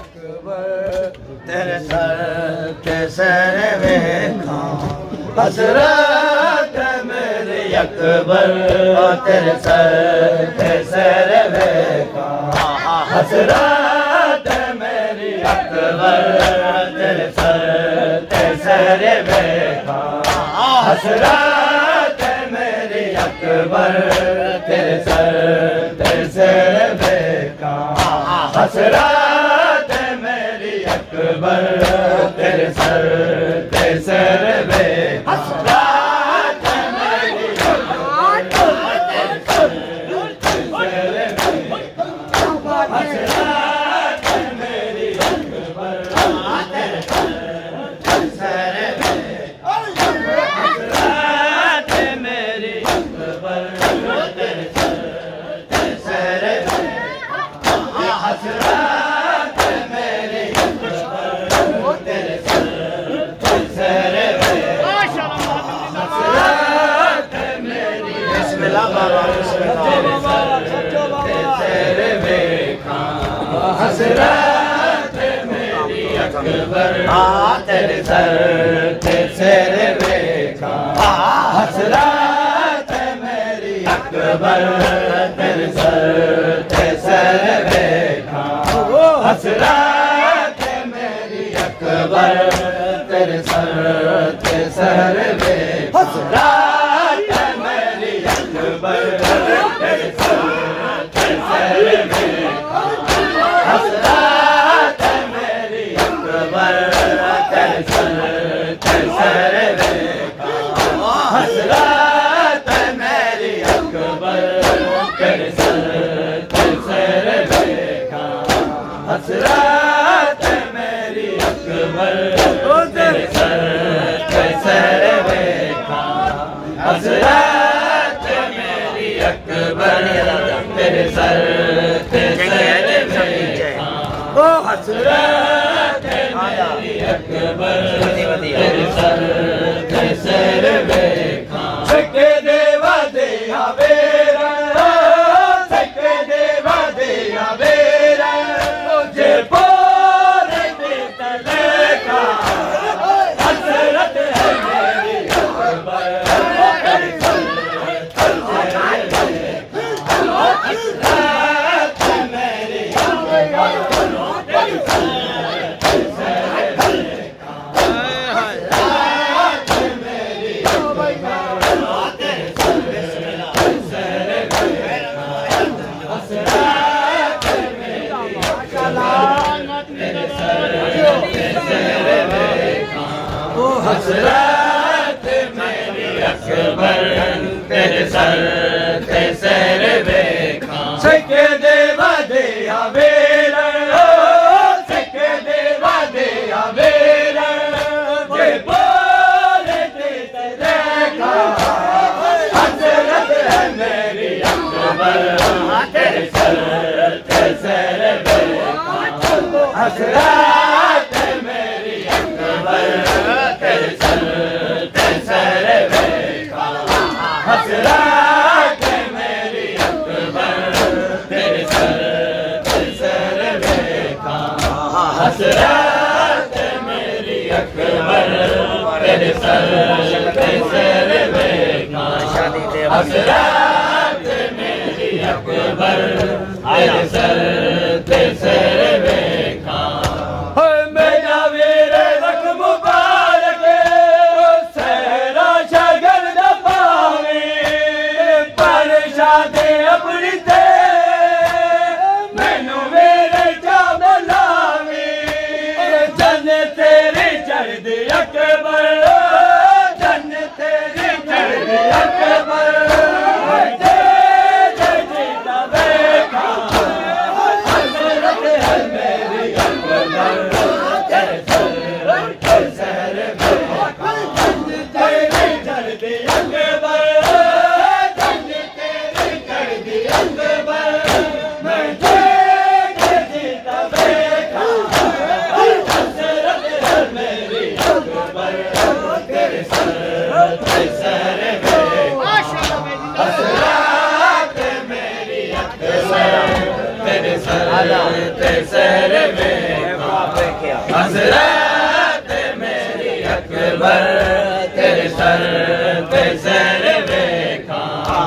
तेरे सर ते सर वेखा हसरत मेरी अकबर तेरे सर ते सर वेखा हसरत मेरी अकबर तेरे सर ते सर वेखा हसरत मेरी अकबर तेरे सर ते सर वेखा हसरत मेरी अकबर तेरे सर ते सर वेखा हसरत मेरी अकबर तेरे सर ते सर वेखा हसरत मेरी अकबर तेरे सर ते सर वेखा हसरत मेरी अकबर तेरे सर ते सर वेखा हसरत मेरी अकबर तेरे सर ते सर वेखा हसरत मेरी बिस्मिल्लाह बाबा हसरत मेरी अकबर तेरे सर ते सर वेखा हसरत मेरी अकबर तेरे सर ते सर वेखा हसरत मेरी अकबर तेरे सर ते सर वेखा हसरत मेरी अकबर तेरे सर ते सर वेखा हसरत मेरी अकबर तेरे सर ते सर वेखा हसरत मेरी अकबर तेरे सर ते सर वेखा हसरत मेरी अकबर तेरे सर ते सर वेखा हसरत मेरी अकबर तेरे सर ते सर वेखा ओ हसरत मेरी अकबर तेरे सर ते सर वेखा सके देवा दे आवेरा सके देवा दे आवेरा मुझे बोले तलेका हसरत है मेरी अकबर तेरे सर ते सर वेखा हसरत मेरी अकबर तेरे सर ते सर वेखा हसरत मेरी अकबर तेरे सर ते सर वेखा हसरत मेरी अकबर तेरे सर ते सर वेखा ओ हसरत मेरी अकबर तेरे सर ते सर वेखा सके देवा दे आवेरा सके देवा दे आवेरा जे बोले तलेका हसरत है मेरी अकबर तेरे सर ते सर वेखा हसरत मेरी अकबर तेरे सर ते सर वेखा हसरत मेरी अकबर तेरे सर ते सर वेखा हसरत मेरी अकबर तेरे सर ते सर वेखा हसरत मेरी अकबर तेरे सर ते सर वेखा मेरा वीर रख मुबारक सहरा शगल द पावे पर शादे अपनी ते मैनू मेरे जा बुलावे जन तेरी चढ़दी अकबर जन तेरी चढ़दी अकबर तेरे सर में हसरत मेरी अकबर तेरे सर पे सर देखा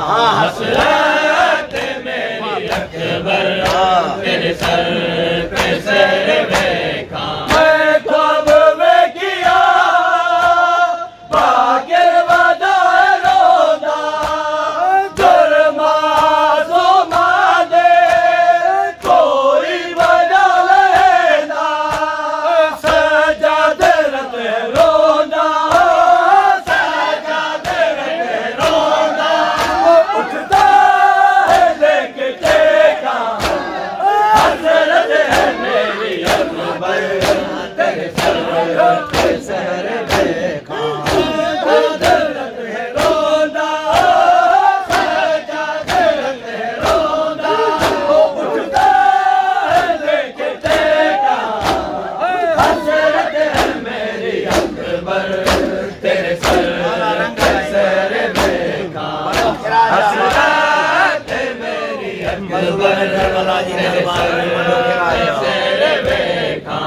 हसरत मेरी अकबर तेरे सर पे सर देखा मैं ख्वाब में किया बाकिर वदा रोदा जुर्मा सुमा दे कोई बजा लेना सजाद रत रोना सजाद रत रोना उठता है लेके टेका हसरत है मेरी अकबर तेरे सर पे सर देखा हसरत है रोना सजाद रत रोना उठता है लेके टेका हसरत है मेरी अकबर तेरे सर पे सर देखा हसरत है मेरी अकबर तेरे सर देखा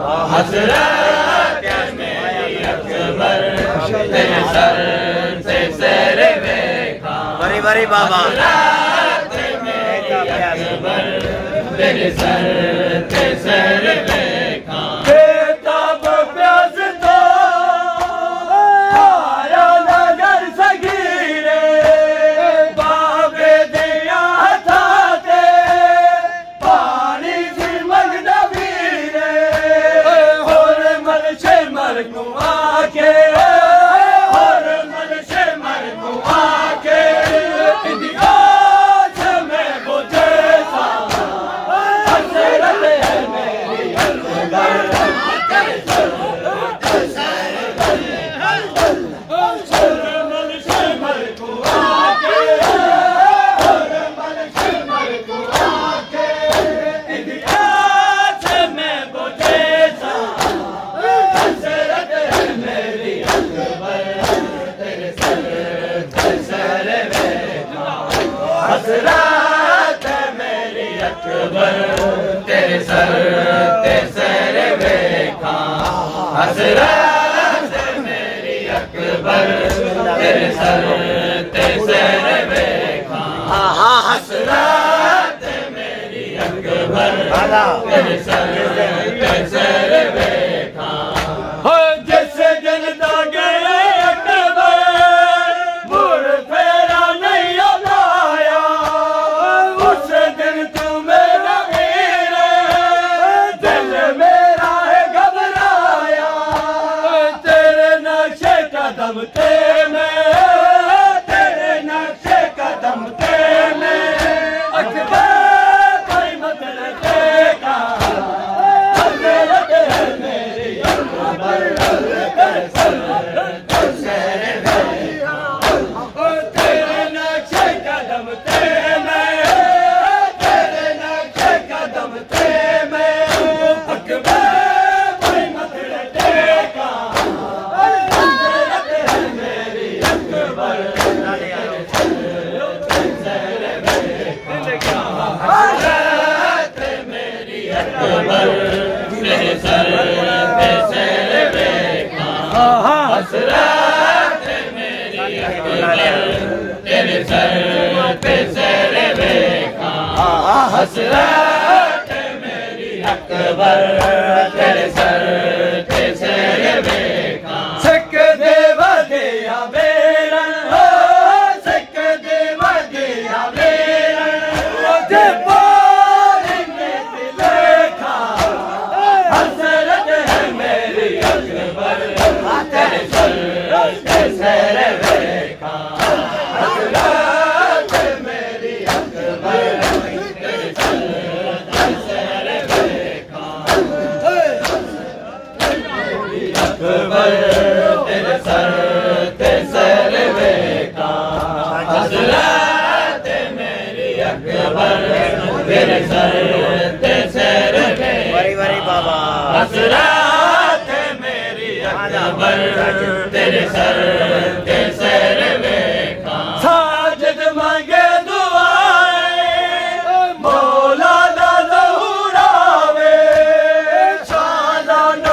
हसरत है मेरी अकबर तेरे सर से सर देखा बड़ी बड़ी बाबा हसरत है मेरी अकबर तेरे सर से सर देखा बेताब प्यास तो आया नगर सगीरे बाबे दिया था ते पानी सी मंगदा वीरे और मन से मर को आके और मन से मर को आके इंदिया में बुझे सा हसरत है मेरी अकबर तेरे सर पे सर देखा और मन से मर को आके और मन से मर को आके इंदिया में बुझे सा हसरत है मेरी अकबर तेरे सर पे सर देखा हसरत है मेरी अकबर तेरे सर पे सर देखा हसरत है मेरी अकबर तेरे सर पे सर देखा हसरत है मेरी अकबर तेरे सर पे सर देखा जैसे जनता गए अकबर मुड़ फेरा नहीं लाया उस दिन तुम्हें हीरे दिल मेरा है घबराया तेरे नक्शे कदम थे मैं तेरे नक्शे कदम थे मैं अकबर कोई मतलब देखा हसरत है मेरी अकबर तेरे सर पे सर देखा तेरे नक्शे कदम थे मैं तेरे नक्शे कदम थे मैं अकबर कोई मतलब देखा हसरत है मेरी अकबर तेरे सर पे सर देखा हसरत है मेरी अकबर तेरे सर पे सर देखा हसरत है मेरी अकबर तेरे सर पे सर देखा हसरत है मेरी अकबर तेरे सर पे सर देखा सिख देव दिया बेरा सिख देव दिया बेरा ते पानी में देखा हसरत है मेरी अकबर तेरे सर पे सर देखा हसरत है मेरी अकबर तेरे सर पे सर देखा अकबर तेरे सर पे सर देखा हसरत है मेरी अकबर तेरे सर पे सर देखा बड़ी बड़ी बाबा हसरत है मेरी अकबर तेरे सर पे सर देखा साजिद मांगे दुआएं मौला दा ज़हूरावे शाहज़ादा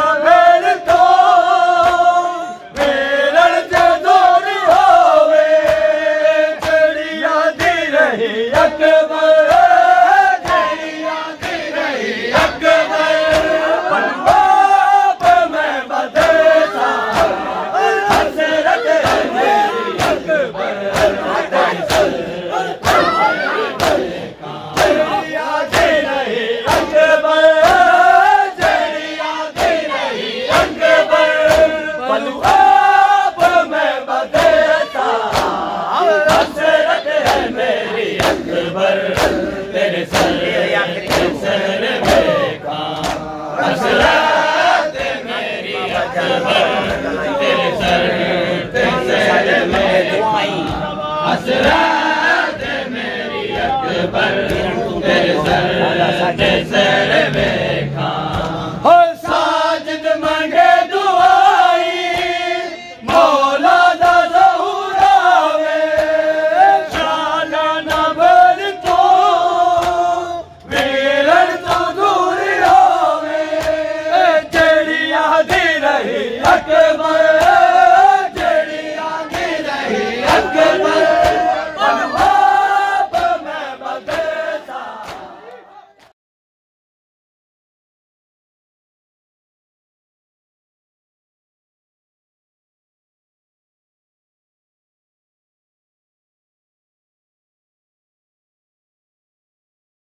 हसरत मेरी अकबर तेरे सर पे सर में हसरत मेरी अकबर तेरे सर पे सर में